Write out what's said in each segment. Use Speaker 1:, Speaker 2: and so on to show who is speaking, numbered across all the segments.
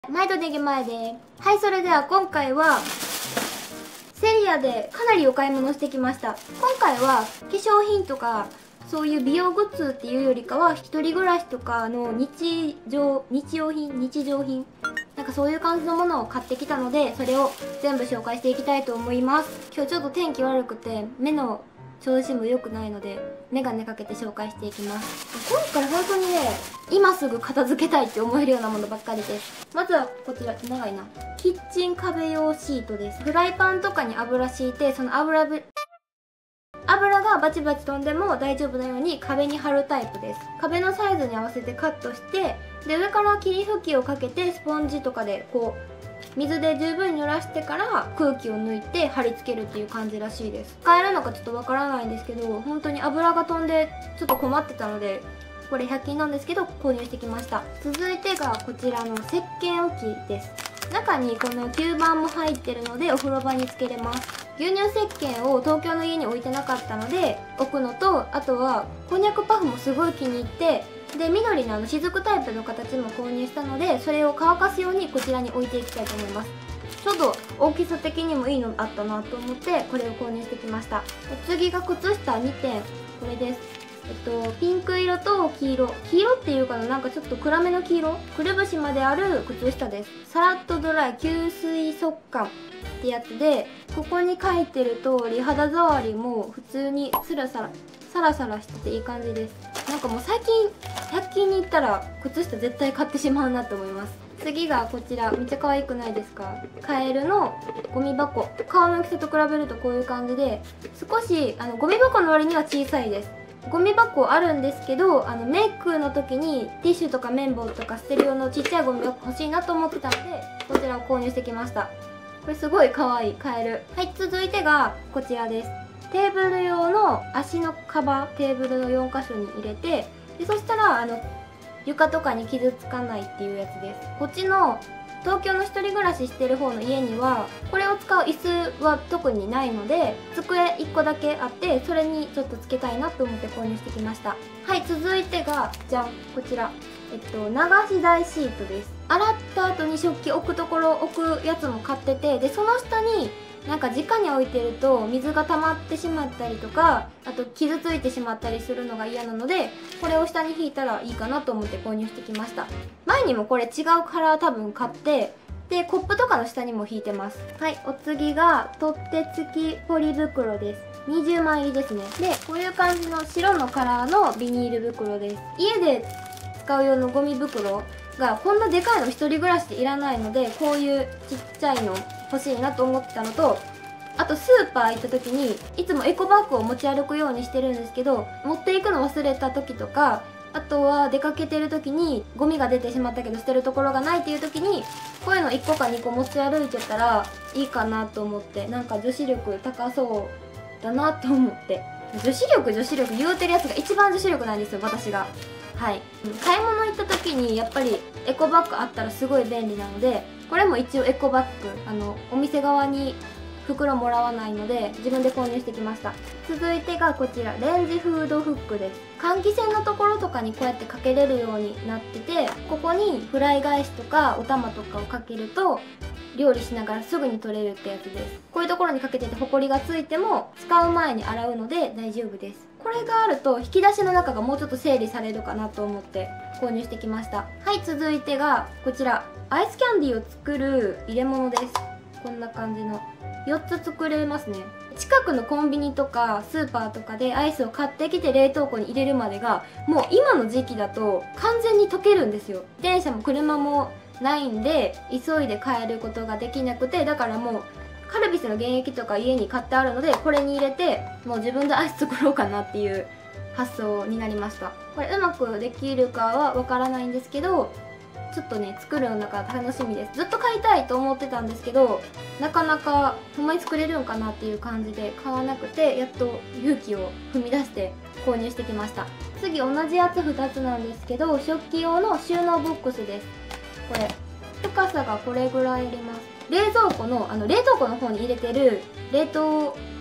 Speaker 1: 毎度ネギ前で。はい、それでは今回はセリアでかなりお買い物してきました。今回は化粧品とかそういう美容グッズっていうよりかは一人暮らしとかの日常品なんかそういう感じのものを買ってきたので、それを全部紹介していきたいと思います。今日ちょっと天気悪くて目の調子も良くないのでメガネかけて紹介していきます。今回本当にね、今すぐ片付けたいって思えるようなものばっかりです。まずはこちら、長いな、キッチン壁用シートです。フライパンとかに油敷いて、その油がバチバチ飛んでも大丈夫なように壁に貼るタイプです。壁のサイズに合わせてカットして、で上から霧吹きをかけてスポンジとかでこう水で十分に濡らしてから空気を抜いて貼り付けるっていう感じらしいです。使えるのかちょっとわからないんですけど、本当に油が飛んでちょっと困ってたので、これ100均なんですけど購入してきました。続いてがこちらの石鹸置きです。中にこの吸盤も入ってるのでお風呂場につけれます。牛乳石鹸を東京の家に置いてなかったので置くのと、あとはこんにゃくパフもすごい気に入って、で緑の雫タイプの形も購入したので、それを乾かすようにこちらに置いていきたいと思います。ちょうど大きさ的にもいいのあったなと思ってこれを購入してきました。次が靴下2点、これです。ピンク色と黄色っていうかな、なんかちょっと暗めの黄色、くるぶしまである靴下です。サラッとドライ吸水速乾ってやつで、ここに書いてる通り肌触りも普通にサラサラしてていい感じです。なんかもう最近100均に行ったら靴下絶対買ってしまうなと思います。次がこちら、めっちゃ可愛くないですか？カエルのゴミ箱。顔の大きさと比べるとこういう感じで、少しゴミ箱の割には小さいです。ゴミ箱あるんですけど、メイクの時にティッシュとか綿棒とか捨てる用のちっちゃいゴミ箱欲しいなと思ってたので、こちらを購入してきました。これすごい可愛いカエル。はい、続いてがこちらです。テーブル用の足のカバー、テーブルの4箇所に入れて、でそしたら床とかに傷つかないっていうやつです。こっちの東京の一人暮らししてる方の家にはこれを使う椅子は特にないので、机1個だけあって、それにちょっとつけたいなと思って購入してきました。はい、続いてがじゃん、こちら流し台シートです。洗った後に食器置くやつも買ってて、でその下になんか直に置いてると水が溜まってしまったりとか、あと傷ついてしまったりするのが嫌なので、これを下に引いたらいいかなと思って購入してきました。前にもこれ違うカラー多分買って、でコップとかの下にも引いてます。はい、お次が取っ手付きポリ袋です。20枚入りですね。でこういう感じの白のカラーのビニール袋です。家で使う用のゴミ袋がこんなでかいの一人暮らしでいらないので、こういうちっちゃいの欲しいなと思ってたのと、あとスーパー行った時にいつもエコバッグを持ち歩くようにしてるんですけど、持っていくの忘れた時とか、あとは出かけてる時にゴミが出てしまったけど捨てるところがないっていう時に、こういうの1個か2個持ち歩いてたらいいかなと思って、なんか女子力高そうだなと思って。女子力言うてるやつが一番女子力なんですよ、私が。はい、買い物行った時にやっぱりエコバッグあったらすごい便利なので、これも一応エコバッグ、お店側に袋もらわないので自分で購入してきました。続いてがこちら、レンジフードフックです。換気扇のところとかにこうやってかけれるようになってて、ここにフライ返しとかお玉とかをかけると料理しながらすぐに取れるってやつです。こういうところにかけててホコリがついても使う前に洗うので大丈夫です。これがあると引き出しの中がもうちょっと整理されるかなと思って購入してきました。はい、続いてがこちら、アイスキャンディーを作る入れ物です。こんな感じの4つ作れますね。近くのコンビニとかスーパーとかでアイスを買ってきて冷凍庫に入れるまでがもう今の時期だと完全に溶けるんですよ。電車も車もないんで急いで帰ることができなくて、だからもうカルピスの原液とか家に買ってあるので、これに入れてもう自分でアイス作ろうかなっていう発想になりました。これうまくできるかはわからないんですけど、ちょっとね作るのだから楽しみです。ずっと買いたいと思ってたんですけど、なかなかほんまに作れるんかなっていう感じで買わなくて、やっと勇気を踏み出して購入してきました。次同じやつ2つなんですけど、食器用の収納ボックスです。これ深さがこれぐらいあります。冷蔵庫の方に入れてる冷凍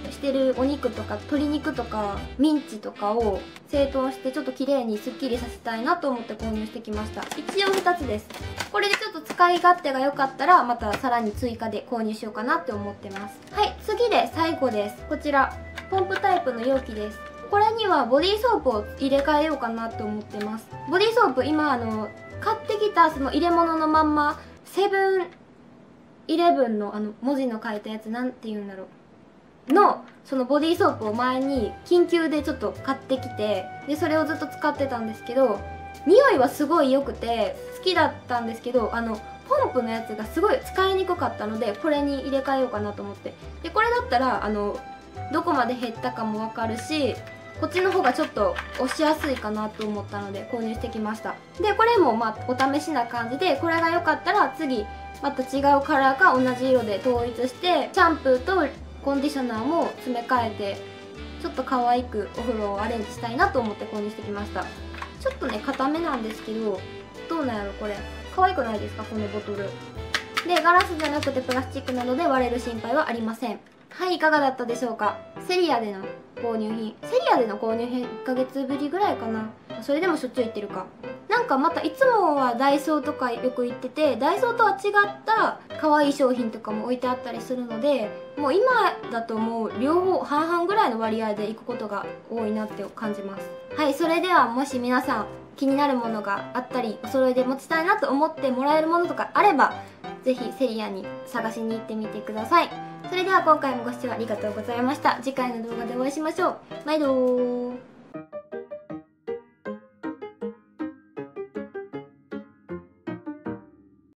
Speaker 1: してるお肉とか鶏肉とかミンチとかを整頓してちょっと綺麗にすっきりさせたいなと思って購入してきました。一応2つです。これでちょっと使い勝手が良かったらまたさらに追加で購入しようかなって思ってます。はい、次で最後です。こちらポンプタイプの容器です。これにはボディーソープを入れ替えようかなと思ってます。ボディーソープ今買ってきたその入れ物のまんまセブンイレブンの文字の書いたやつなんて言うんだろうのそのボディーソープを前に緊急でちょっと買ってきて、でそれをずっと使ってたんですけど、匂いはすごい良くて好きだったんですけど、ポンプのやつがすごい使いにくかったのでこれに入れ替えようかなと思って、でこれだったらどこまで減ったかも分かるし、こっちの方がちょっと押しやすいかなと思ったので購入してきました。でこれもお試しな感じで、これが良かったら次また違うカラーか同じ色で統一してシャンプーとコンディショナーも詰め替えてちょっと可愛くお風呂をアレンジしたいなと思って購入してきました。ちょっとね固めなんですけど、どうなんやろこれ。可愛くないですかこのボトルで。ガラスじゃなくてプラスチックなので割れる心配はありません。はい、いかがだったでしょうか。セリアでの購入品1ヶ月ぶりぐらいかな。それでもしょっちゅう行ってるか。なんかまたいつもはダイソーとかよく行ってて、ダイソーとは違った可愛い商品とかも置いてあったりするので、もう今だともう両方半々ぐらいの割合で行くことが多いなって感じます。はい、それではもし皆さん気になるものがあったりお揃いで持ちたいなと思ってもらえるものとかあればぜひセリアに探しに行ってみてください。それでは今回もご視聴ありがとうございました。次回の動画でお会いしましょう。バイドー。